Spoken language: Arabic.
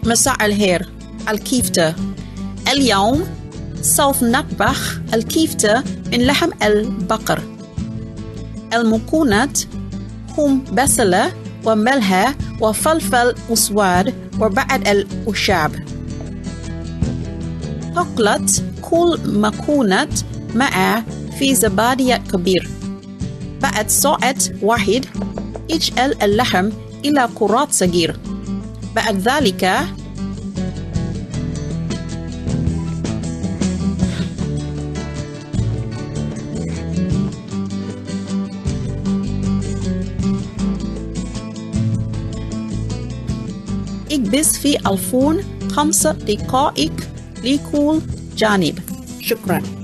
مساء الخير. الكفتة. اليوم سوف نطبخ الكفتة من لحم البقر. المكونات هم بصلة وملح وفلفل أسود وبعض الأعشاب. تخلط كل مكونات معا في زبادي كبير. بعد ساعة واحد اجعل اللحم إلى كرات صغيرة. بعد ذلك اكبس في الفرن 5 دقائق لكل جانب. شكرا.